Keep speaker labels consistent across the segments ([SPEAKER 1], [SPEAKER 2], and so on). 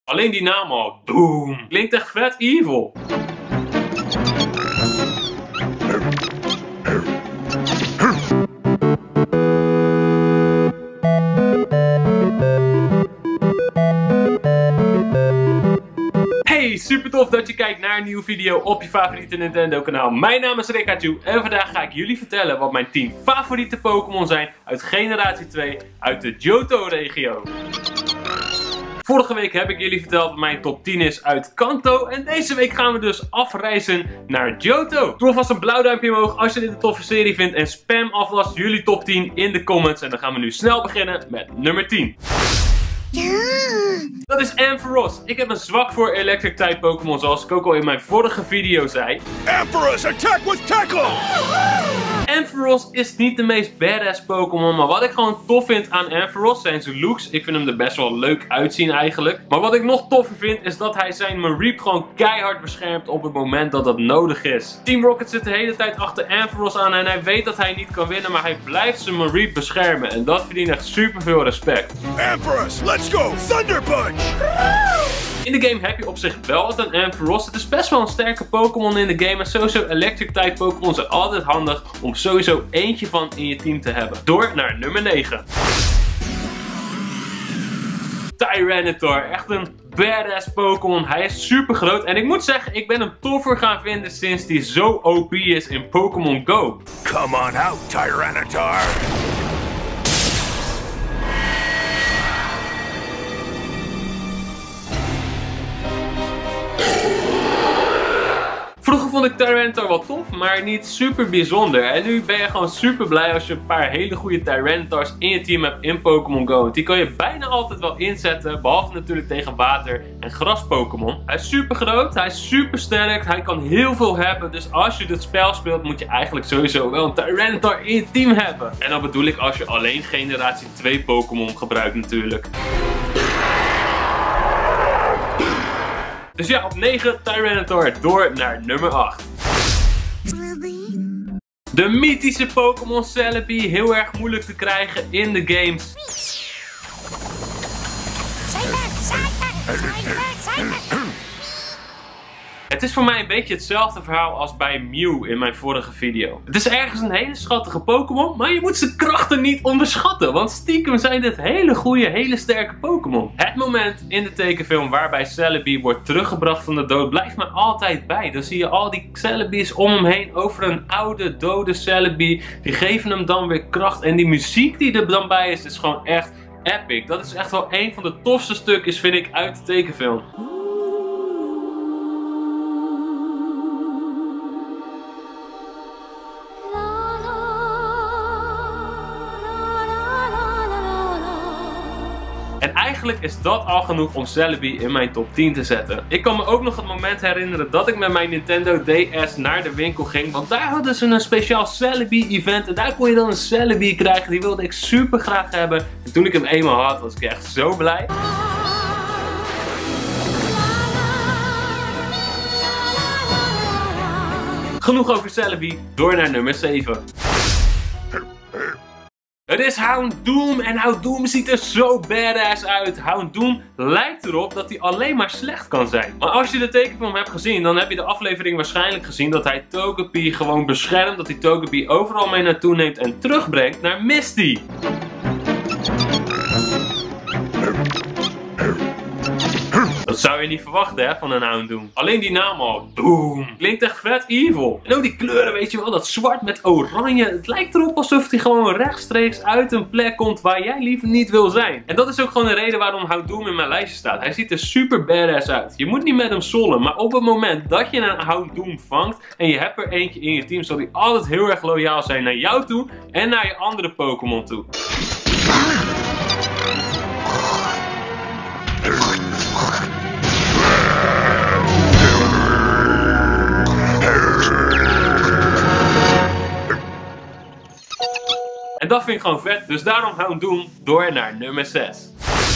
[SPEAKER 1] Alleen die naam al. Boom. Klinkt echt vet evil. Hey, super tof dat je kijkt naar een nieuwe video op je favoriete Nintendo kanaal. Mijn naam is Rikachu en vandaag ga ik jullie vertellen wat mijn 10 favoriete Pokémon zijn uit generatie 2 uit de Johto-regio. Vorige week heb ik jullie verteld dat mijn top 10 is uit Kanto. En deze week gaan we dus afreizen naar Johto. Doe alvast een blauw duimpje omhoog als je dit een toffe serie vindt. En spam alvast jullie top 10 in de comments. En dan gaan we nu snel beginnen met nummer 10. Dat is Ampharos. Ik heb een zwak voor Electric type Pokémon, zoals ik ook al in mijn vorige video zei.
[SPEAKER 2] Ampharos, attack with tackle!
[SPEAKER 1] Ampharos is niet de meest badass Pokémon, maar wat ik gewoon tof vind aan Ampharos zijn zijn looks. Ik vind hem er best wel leuk uitzien eigenlijk. Maar wat ik nog toffer vind is dat hij zijn Mareep gewoon keihard beschermt op het moment dat dat nodig is. Team Rocket zit de hele tijd achter Ampharos aan en hij weet dat hij niet kan winnen, maar hij blijft zijn Mareep beschermen. En dat verdient echt super veel respect.
[SPEAKER 2] Ampharos, let's go! Thunder Punch!
[SPEAKER 1] In de game heb je op zich wel wat aan Ampharos. Het is best wel een sterke Pokémon in de game. En sowieso Electric type Pokémon zijn altijd handig om sowieso eentje van in je team te hebben. Door naar nummer 9. Tyranitar. Echt een badass Pokémon. Hij is super groot. En ik moet zeggen, ik ben hem toffer gaan vinden sinds hij zo OP is in Pokémon Go.
[SPEAKER 2] Come on out, Tyranitar!
[SPEAKER 1] Vroeger vond ik Tyranitar wel tof, maar niet super bijzonder. En nu ben je gewoon super blij als je een paar hele goede Tyranitars in je team hebt in Pokémon Go. Want die kan je bijna altijd wel inzetten, behalve natuurlijk tegen water- en gras Pokémon. Hij is super groot, hij is super sterk, hij kan heel veel hebben. Dus als je dit spel speelt, moet je eigenlijk sowieso wel een Tyranitar in je team hebben. En dan bedoel ik als je alleen generatie 2 Pokémon gebruikt natuurlijk. Dus ja, op 9 Tyranitar, door naar nummer 8. De mythische Pokémon Celebi, heel erg moeilijk te krijgen in de games. Het is voor mij een beetje hetzelfde verhaal als bij Mew in mijn vorige video. Het is ergens een hele schattige Pokémon, maar je moet zijn krachten niet onderschatten. Want stiekem zijn dit hele goede, hele sterke Pokémon. Het moment in de tekenfilm waarbij Celebi wordt teruggebracht van de dood blijft me altijd bij. Dan zie je al die Celebis om hem heen over een oude, dode Celebi. Die geven hem dan weer kracht. En die muziek die er dan bij is gewoon echt epic. Dat is echt wel een van de tofste stukjes, vind ik, uit de tekenfilm. En eigenlijk is dat al genoeg om Celebi in mijn top 10 te zetten. Ik kan me ook nog het moment herinneren dat ik met mijn Nintendo DS naar de winkel ging. Want daar hadden ze een speciaal Celebi event. En daar kon je dan een Celebi krijgen. Die wilde ik super graag hebben. En toen ik hem eenmaal had, was ik echt zo blij. Genoeg over Celebi, door naar nummer 7. Het is Houndoom en Houndoom ziet er zo badass uit. Houndoom lijkt erop dat hij alleen maar slecht kan zijn. Maar als je de tekenfilm hebt gezien, dan heb je de aflevering waarschijnlijk gezien dat hij Togepi gewoon beschermt. Dat hij Togepi overal mee naartoe neemt en terugbrengt naar Misty. Dat zou je niet verwachten, hè, van een Houndoom. Alleen die naam al. Boom. Klinkt echt vet evil. En ook die kleuren, weet je wel. Dat zwart met oranje. Het lijkt erop alsof hij gewoon rechtstreeks uit een plek komt waar jij liever niet wil zijn. En dat is ook gewoon de reden waarom Houndoom in mijn lijstje staat. Hij ziet er super badass uit. Je moet niet met hem sollen. Maar op het moment dat je een Houndoom vangt en je hebt er eentje in je team, zal hij altijd heel erg loyaal zijn naar jou toe en naar je andere Pokémon toe. En dat vind ik gewoon vet, dus daarom Houndoom door naar nummer 6.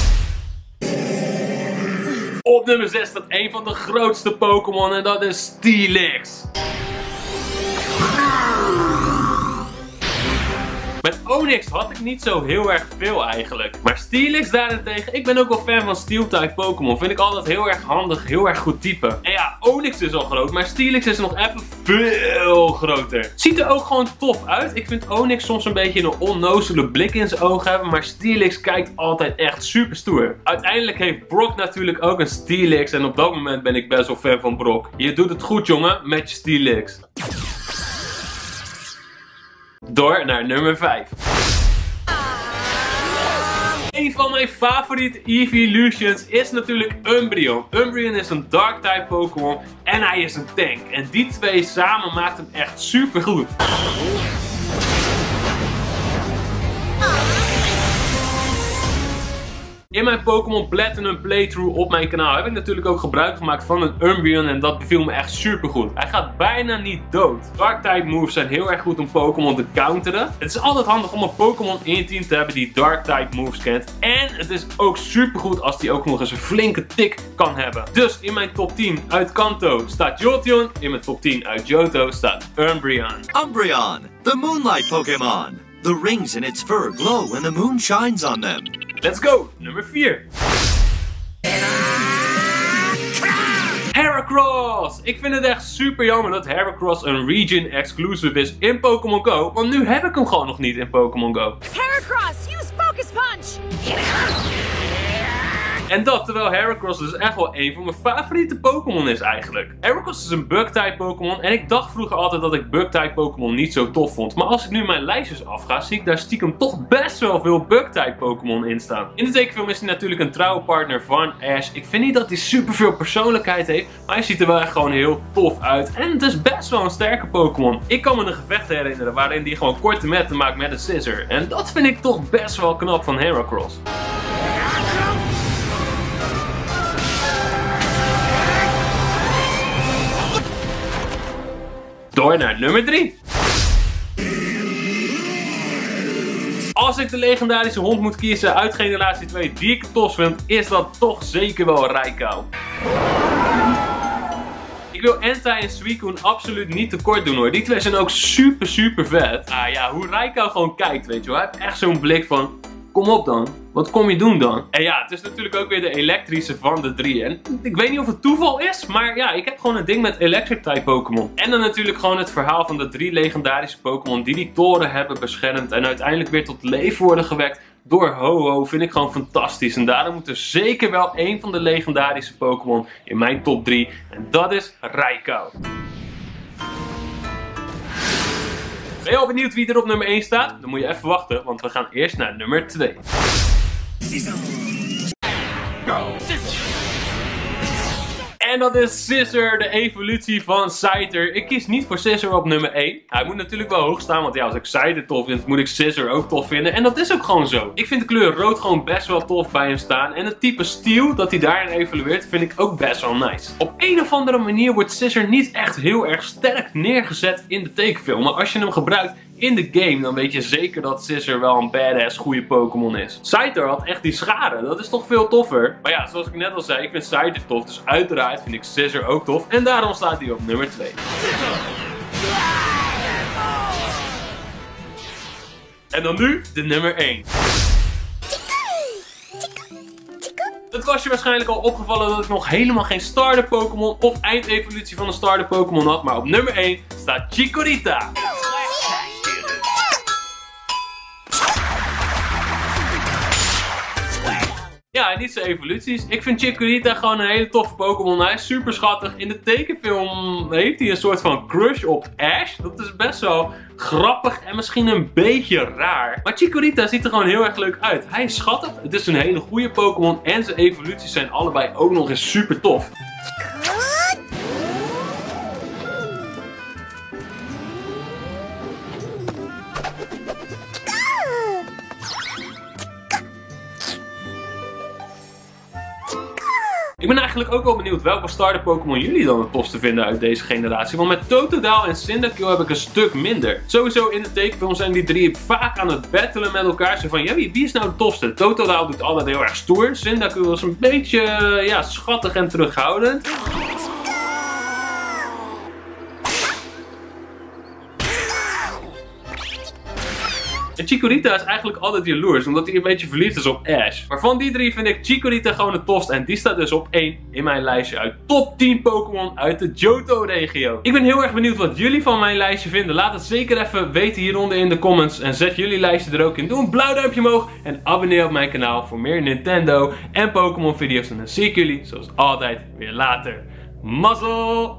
[SPEAKER 1] Op nummer 6 staat een van de grootste Pokémon en dat is Steelix. Met Onix had ik niet zo heel erg veel eigenlijk. Maar Steelix daarentegen, ik ben ook wel fan van Steel-type Pokémon. Vind ik altijd heel erg handig, heel erg goed typen. En ja, Onix is al groot, maar Steelix is nog even veel groter. Ziet er ook gewoon tof uit. Ik vind Onix soms een beetje een onnozele blik in zijn ogen hebben, maar Steelix kijkt altijd echt super stoer. Uiteindelijk heeft Brock natuurlijk ook een Steelix en op dat moment ben ik best wel fan van Brock. Je doet het goed, jongen, met je Steelix. Door naar nummer 5. Een van mijn favoriete Evolutions is natuurlijk Umbreon. Umbreon is een Dark-type Pokémon en hij is een tank. En die twee samen maakt hem echt super goed. In mijn Pokémon Platinum playthrough op mijn kanaal heb ik natuurlijk ook gebruik gemaakt van een Umbreon en dat beviel me echt super goed. Hij gaat bijna niet dood. Dark-type moves zijn heel erg goed om Pokémon te counteren. Het is altijd handig om een Pokémon in je team te hebben die Dark-type moves kent. En het is ook super goed als die ook nog eens een flinke tik kan hebben. Dus in mijn top 10 uit Kanto staat Jolteon. In mijn top 10 uit Johto staat Umbreon.
[SPEAKER 3] Umbreon, the Moonlight Pokémon. The rings in its fur glow when the moon shines on them.
[SPEAKER 1] Let's go! Nummer 4. Heracross! Ik vind het echt super jammer dat Heracross een region exclusive is in Pokémon Go. Want nu heb ik hem gewoon nog niet in Pokémon Go.
[SPEAKER 4] Heracross, use Focus Punch!
[SPEAKER 1] En dat terwijl Heracross dus echt wel een van mijn favoriete Pokémon is eigenlijk. Heracross is een Bug-type Pokémon en ik dacht vroeger altijd dat ik Bug-type Pokémon niet zo tof vond. Maar als ik nu mijn lijstjes afga, zie ik daar stiekem toch best wel veel Bug-type Pokémon in staan. In de tekenfilm is hij natuurlijk een trouwe partner van Ash. Ik vind niet dat hij super veel persoonlijkheid heeft, maar hij ziet er wel echt gewoon heel tof uit. En het is best wel een sterke Pokémon. Ik kan me een gevecht herinneren waarin hij gewoon korte metten maakt met een scissor. En dat vind ik toch best wel knap van Heracross. Door naar nummer 3. Als ik de legendarische hond moet kiezen uit generatie 2 die ik het tof vind, is dat toch zeker wel Raikou. Ik wil Entei en Suicune absoluut niet tekort doen hoor. Die twee zijn ook super vet. Ah ja, hoe Raikou gewoon kijkt, weet je wel. Hij heeft echt zo'n blik van, kom op dan. Wat kom je doen dan? En ja, het is natuurlijk ook weer de elektrische van de 3. En ik weet niet of het toeval is, maar ja, ik heb gewoon een ding met electric type Pokémon. En dan natuurlijk gewoon het verhaal van de 3 legendarische Pokémon die toren hebben beschermd en uiteindelijk weer tot leven worden gewekt door Ho-Oh. Vind ik gewoon fantastisch. En daarom moet er zeker wel één van de legendarische Pokémon in mijn top 3. En dat is Raikou. Ben je al benieuwd wie er op nummer 1 staat? Dan moet je even wachten, want we gaan eerst naar nummer 2. En dat is Scizor, de evolutie van Scyther. Ik kies niet voor Scizor op nummer 1. Hij moet natuurlijk wel hoog staan, want ja, als ik Scyther tof vind, moet ik Scizor ook tof vinden. En dat is ook gewoon zo. Ik vind de kleur rood gewoon best wel tof bij hem staan. En het type steel dat hij daarin evolueert, vind ik ook best wel nice. Op een of andere manier wordt Scizor niet echt heel erg sterk neergezet in de tekenfilm. Maar als je hem gebruikt in de game, dan weet je zeker dat Scizor wel een badass goede Pokémon is. Scyther had echt die scharen, dat is toch veel toffer. Maar ja, zoals ik net al zei, ik vind Scyther tof, dus uiteraard vind ik Scizor ook tof. En daarom staat hij op nummer 2. En dan nu de nummer 1. Het was je waarschijnlijk al opgevallen dat ik nog helemaal geen starter Pokémon of eindevolutie van een starter Pokémon had. Maar op nummer 1 staat Chikorita. Ja, en niet zijn evoluties. Ik vind Chikorita gewoon een hele toffe Pokémon. Hij is super schattig. In de tekenfilm heeft hij een soort van crush op Ash. Dat is best wel grappig en misschien een beetje raar. Maar Chikorita ziet er gewoon heel erg leuk uit. Hij is schattig. Het is een hele goede Pokémon. En zijn evoluties zijn allebei ook nog eens super tof. Ik ben eigenlijk ook wel benieuwd welke starter Pokémon jullie dan het tofste vinden uit deze generatie. Want met Totodile en Cyndaquil heb ik een stuk minder. Sowieso in de tekenfilm zijn die drie vaak aan het battelen met elkaar. Zo van, ja, wie is nou de tofste? Totodile doet altijd heel erg stoer. Cyndaquil is een beetje, ja, schattig en terughoudend. En Chikorita is eigenlijk altijd jaloers, omdat hij een beetje verliefd is op Ash. Maar van die drie vind ik Chikorita gewoon het tofst en die staat dus op 1 in mijn lijstje uit top 10 Pokémon uit de Johto-regio. Ik ben heel erg benieuwd wat jullie van mijn lijstje vinden. Laat het zeker even weten hieronder in de comments en zet jullie lijstje er ook in. Doe een blauw duimpje omhoog en abonneer op mijn kanaal voor meer Nintendo en Pokémon video's. En dan zie ik jullie zoals altijd weer later. Mazzel!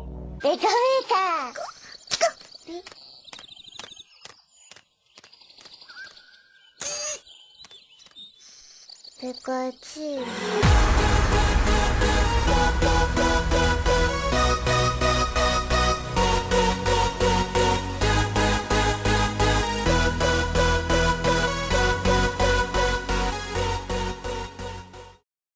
[SPEAKER 5] Pikachu.